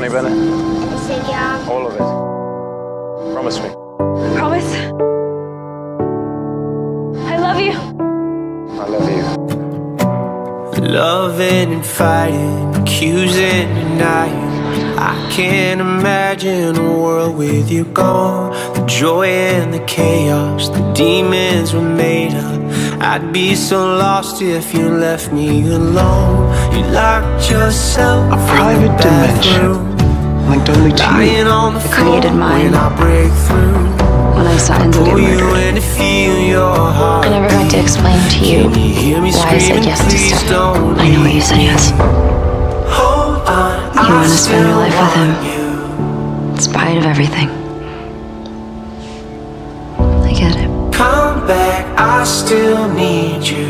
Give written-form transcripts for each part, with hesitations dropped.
Honey Bennett? I said yeah. All of it. Promise me. Promise? I love you. I love you. Loving and fighting, accusing and denying. I can't imagine a world with you gone. The joy and the chaos, the demons were made up. I'd be so lost if you left me alone. You locked yourself a private dimension linked only to you. I created mine when I saw Enzo get murdered. I never got to explain to you why I said yes to stuff. I know you said yes. You want to spend your life with him, in spite of everything. I get it. Come back, I still need you.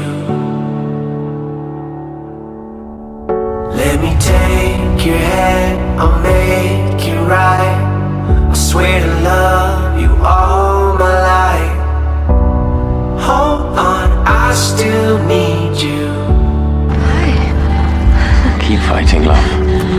Let me take your hand, I'll make it right. I swear to love you all my life. Hold on, I still need you. Keep fighting, love.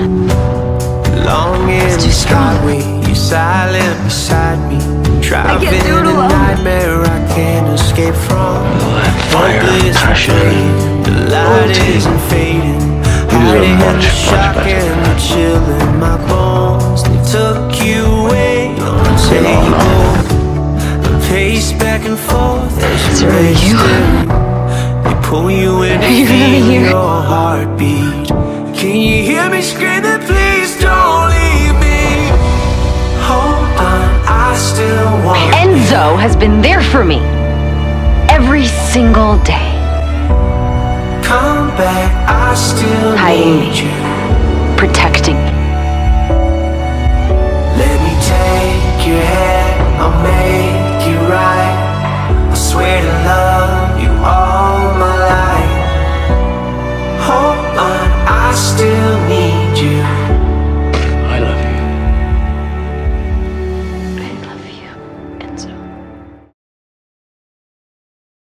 Long in the skyway, you're silent beside me. Driving a nightmare I can't escape from. Fire, passion, the light isn't fading. Hiding in the shock and the chill in my bones. They took you away on the table. The pace back and forth as you race through. They pull you in and feel your heartbeat. Can you hear me screaming, please don't leave me? Hold on, I still want Enzo has been there for me every single day. Come back, I still Hiding need me, you. protecting